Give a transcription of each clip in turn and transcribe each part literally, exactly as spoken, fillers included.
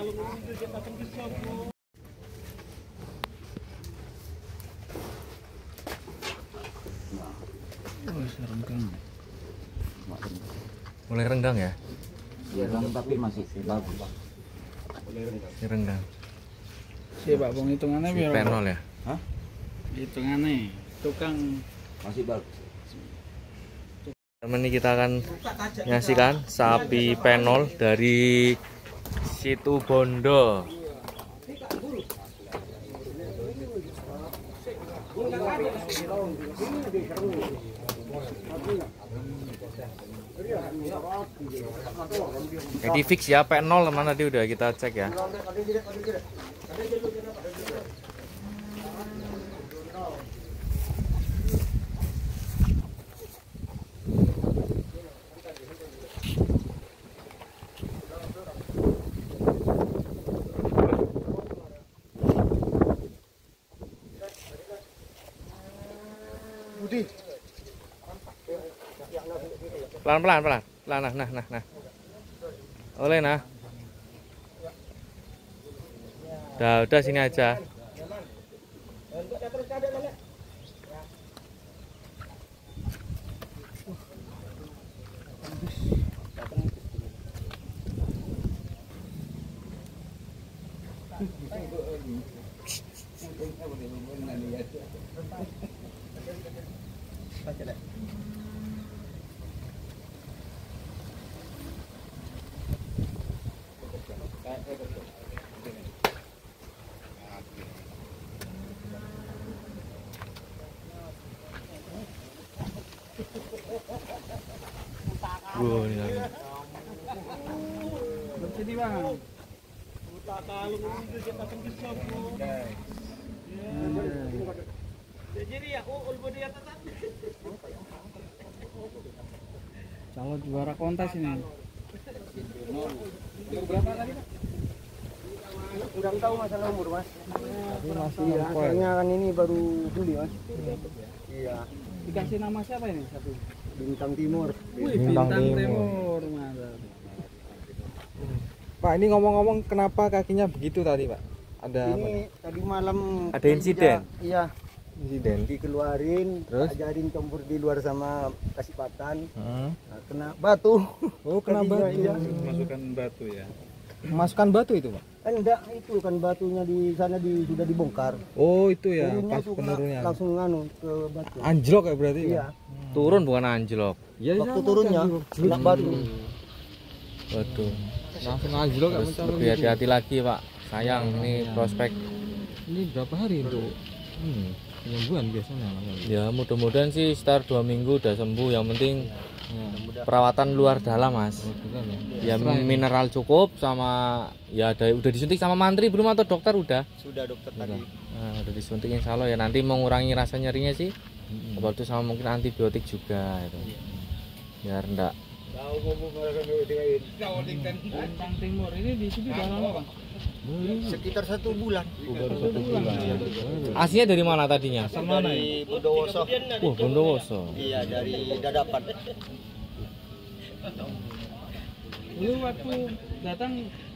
Renggang. Mulai renggang ya? Ya renggang tapi masih bagus. Ini renggang. Si Pak Bung hitungannya Si biar penol ya? Hah? hitungannya tukang Masih bagus. Teman ini kita akan nyaksikan sapi penol dari Situ Bondo. Jadi fix ya P nol teman, tadi udah kita cek ya. Pelan-pelan, pelan. Pelan, nah, nah, nah, nah. Oleh, nah. Udah, udah sini aja. Wow, ini lagi. Jadi bang. Calon juara kontes ini. Berapa tadi? Kurang tahu masalah umur mas. Masih Iya, akhirnya kan ini baru Juli mas. Iya. Dikasih nama siapa ini satu? Bintang Timur. Wih, Bintang, Bintang Timur. Timur. Pak, ini ngomong-ngomong kenapa kakinya begitu tadi, Pak? Ada ini apa? tadi malam Ada insiden? Iya, Insiden. dikeluarin, Terus? ajarin campur di luar sama kasih pakan. Hmm. Nah, kena batu. Oh, kena Kakinya, batu. iya. Masukkan batu ya. Masukkan batu itu, Pak? Kan enggak, itu kan batunya di sana di sudah dibongkar. Oh, itu ya, Turunnya pas tuh kena- penurunnya. langsung nganu ke batu. Anjlok ya berarti, Iya. Pak? Turun bukan anjlok. Ya, Waktu turunnya kena batu. Waduh. langsung anjlok Harus mencari lebih hati-hati lagi, Pak. Sayang, ini prospek. Ini berapa hari untuk hmm, penyembuhan biasanya? Ya, mudah-mudahan sih sekitar dua minggu udah sembuh. Yang penting perawatan luar dalam, Mas. Ya mineral cukup sama ya ada udah disuntik sama mantri belum atau dokter udah? Sudah dokter tadi. Nah, udah disuntik insya Allah ya, nanti mengurangi rasa nyerinya sih. Obat itu sama mungkin antibiotik juga itu. Biar enggak. Bintang Timur ini di sini udah lama bang? Sekitar satu bulan. Aslinya dari mana tadinya? Asal mana ya? Dari Bondowoso. Wah, Bondowoso. Iya, dari Dadapan. Dulu waktu datang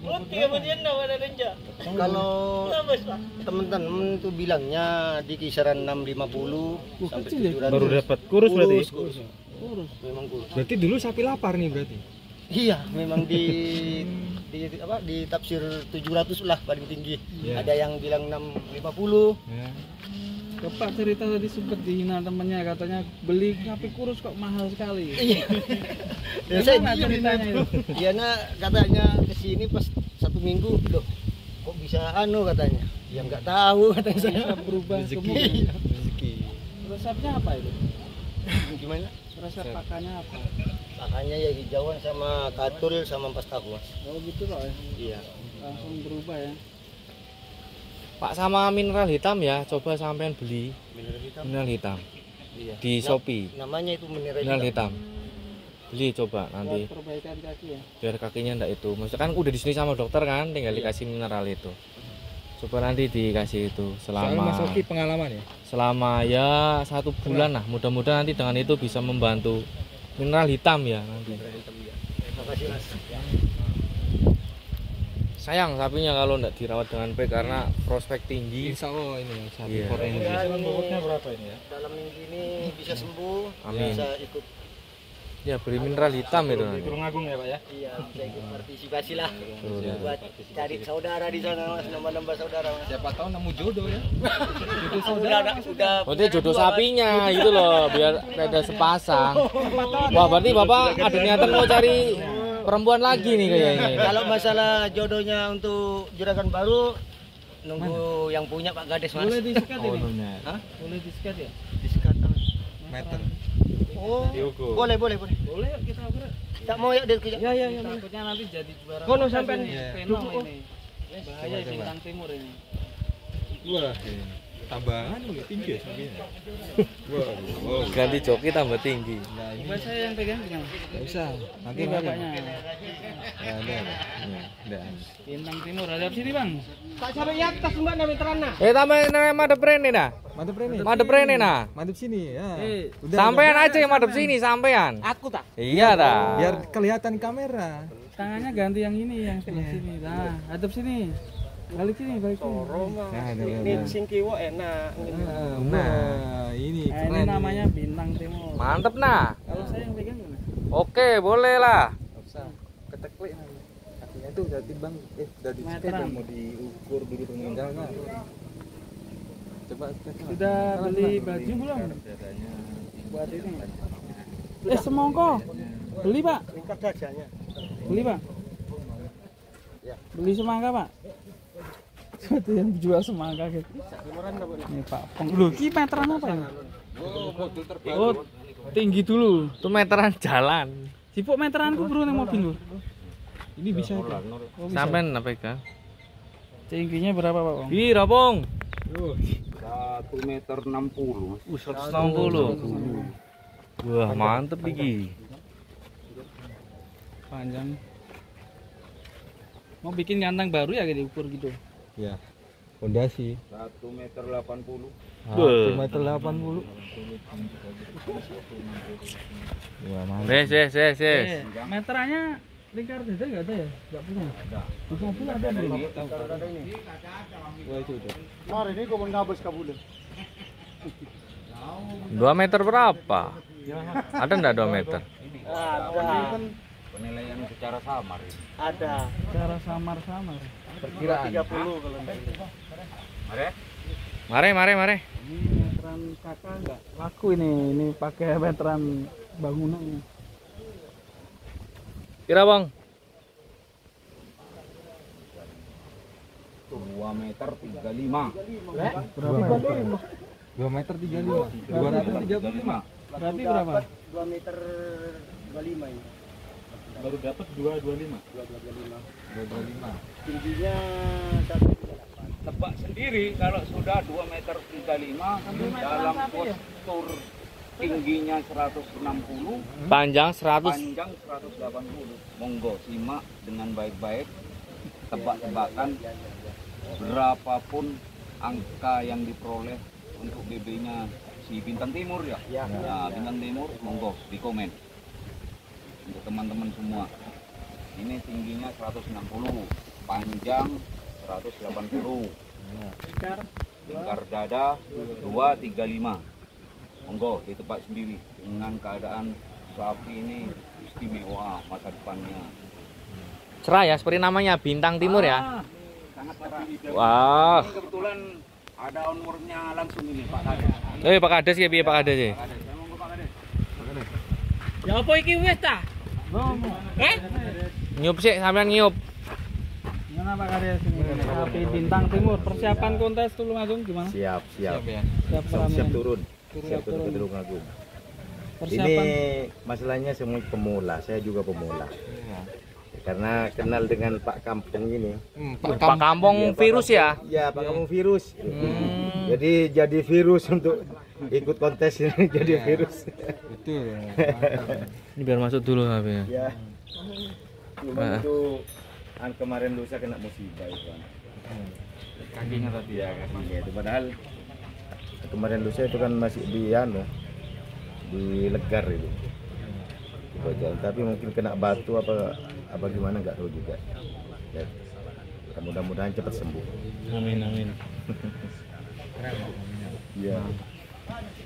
Kalau teman-teman tuh bilangnya di kisaran enam lima puluh sampai kecil ya? tujuh ratus. Baru dapat kurus berarti. Kurus, kurus. kurus. Memang kurus. Berarti dulu sapi lapar nih berarti. Iya, memang di di apa di tafsir tujuh ratus lah paling tinggi. Iya. Ada yang bilang enam lima puluh. Ya. Bapak cerita tadi sempat dihina temennya, katanya beli sapi kurus kok mahal sekali. Iya. Ya, Gimana saya diem ceritanya itu. Iya, nah katanya kesini pas satu minggu, loh kok bisa anu katanya. Ya nggak tahu katanya saya. Bisa berubah semua. Iya. Rezeki. Resepnya apa itu? Gimana? Resep pakannya apa? Makanya ya hijauan sama katul sama ampas tahu mas. Oh gitu loh ya. Iya. Langsung berubah ya. Pak, sama mineral hitam ya, coba sampean beli Mineral hitam. mineral hitam Iya. di Na- Shopee. Namanya itu mineral Mineral hitam. hitam. Beli coba nanti Buat perbaikan kaki ya. biar kakinya ndak itu. Maksudnya kan udah disuntik sama dokter kan, tinggal dikasih mineral itu. Coba nanti dikasih itu Soalnya selama Mas Oki pengalaman ya. selama ya satu bulan lah. Mudah-mudahan nanti dengan itu bisa membantu mineral hitam ya nanti. Terima kasih mas. sayang sapinya kalau nggak dirawat dengan baik karena prospek tinggi. Insya Allah ini ya, sapi Iya. potensi. berapa ini ya? Dalam minggu ini bisa sembuh, Amin. bisa ikut Ya beli mineral hitam itu nanti. Agung ya Pak ya. iya, bisa ikut partisipasi lah. Tuh, Buat cari saudara di sana Mas, nambah-nambah saudara Mas. Siapa tahu nemu jodoh ya. Udah ada udah Berarti jodoh sapinya gitu loh, biar ada sepasang. Wah, berarti Bapak ada niatan mau cari perempuan lagi nih kayaknya. Kalau masalah jodohnya untuk juragan baru nunggu yang punya Pak Gades Mas. Boleh disikat Oh, ini? lunya. Hah? Boleh disikat ya? Disikat. Meter. Oh, boleh boleh boleh. Boleh yuk kita ukur. Tak mau ya dia kerja. Ya ya ya. Takutnya nanti jadi juara. Kono kontes sampean. ini. Iya. Penal ini. Bahaya bintang timur ini. Wah, tambahan lebih tinggi ya sapinya. Wah, wow. Ganti joki tambah tinggi. Nah, ini Coba saya yang pegang pegang. nggak usah. Nanti Ini bapaknya. Nggak ada. Iya, nggak. Bintang timur. Hadap sini bang. Tak sampai ya atas Mbak Nabi terana. Eh tambahin madep rene nah. Mantap Rene. Madep rene nah. Mantap sini ya. Eh, Sampean aja yang madep sini sampean. Aku tak. Iya dah. Biar kelihatan kamera. Tangannya ganti yang ini yang sebelah sini. Nah, hadap sini. Balik sini, balik sini. Nah, ada. Ini sing kiwo enak. Nah, nah, ini Nah, ini keren. namanya bintang timur. Mantep nah. Kalau saya yang pegang gimana? Oke, boleh lah. Nggak usah. Keteklik nanti. Kakinya itu udah timbang, eh udah dicek Meteran. mau diukur dulu enggak enggak. Coba cek. Sudah beli baju belum? Buat ini. Eh, semongko. Beli, Pak. Tingkat dajanya. Beli, Pak. Beli semangka, Pak. Itu yang jual semangka gitu. Ini Pak Pong. Loh, ini meteran apa ini? Oh, tinggi dulu. Itu meteran jalan. Sipuk meteranku bro ning mobil, Bro. Ini bisa itu. Oh, bisa. Sampean apa pegang? Tingginya berapa, Pak Pong? Ih, Rapong. Satu meter enam puluh. Uh, seratus enam puluh. Wah, mantep iki. Panjang. Mau bikin kandang baru ya kayak diukur gitu. Ya. Fondasi. Satu meter delapan puluh. satu meter delapan puluh. Wah, mantap. Yes, yes, yes, yes. Eh, meterannya lingkar dada enggak ada ya? Enggak punya. Di mobil ada belum? Wah, itu udah. Mari ini kau ngabus kabulin. Dua meter berapa? Ada enggak dua meter? Ada. Penilaian secara samar. Ada. Cara samar-samar. Perkiraan. tiga puluh kalau Mare? Mare, mare, mare. Ini meteran kakak enggak laku ini. Ini pakai meteran bangunannya. Kira, Bang? Dua meter tiga puluh lima. Berapa? dua meter tiga puluh lima. dua ratus tiga puluh lima. Berarti berapa? dua meter dua puluh lima ini. Baru dapat dua ratus dua puluh lima. dua dua puluh lima. dua ratus dua puluh lima. Tingginya satu tiga delapan. Tebak sendiri kalau sudah dua meter tiga puluh lima dalam postur tingginya seratus enam puluh, Panjang seratus. panjang seratus delapan puluh. Monggo simak dengan baik-baik, tebak-tebakan berapapun angka yang diperoleh untuk B B-nya si Bintang Timur ya. Ya. Nah, Bintang Timur monggo di komen untuk teman-teman semua. Ini tingginya seratus enam puluh, panjang seratus delapan puluh, lingkar dada dua tiga lima. Monggo ditebak sendiri dengan keadaan sapi ini istimewa masa depannya. Cerah ya, seperti namanya Bintang Timur ya. Ah, sangat cerah. Wah. Ini kebetulan ada ownernya langsung ini Pak Kades. Eh, Pak Kades ya, piye Pak Kades ya? Pak Kades, saya monggo Pak Kades. Ya apa iki wis ta? Eh? Nyup sih, sampean nyup. Gimana Pak Karya sini? Sapi Bintang Timur. Persiapan kontes Tulungagung gimana? Siap, siap. Siap ya. Siap, Siap, siap Ramin. turun. Turun, Siap turun ke turun. Tulungagung. Persiapan. Ini masalahnya semua pemula, saya juga pemula. Karena kenal dengan Pak Kampung ini. Hmm, Pak Pak Kam. Kampung Iya, Pak virus ya. Kampung. Iya, Pak Kampung virus. Hmm. Jadi jadi virus untuk ikut kontes ini jadi virus. Betul. Ini biar masuk dulu H P-nya. Ya. Cuma Ah. itu an kemarin lusa kena musibah itu. An. Kakinya tadi Ya, kakinya itu padahal kemarin lusa itu kan masih di anu di Legar itu. Di Bojong. Tapi mungkin kena batu apa apa gimana nggak tahu juga. Ya. Ya, mudah-mudahan cepat sembuh. Amin amin. Iya.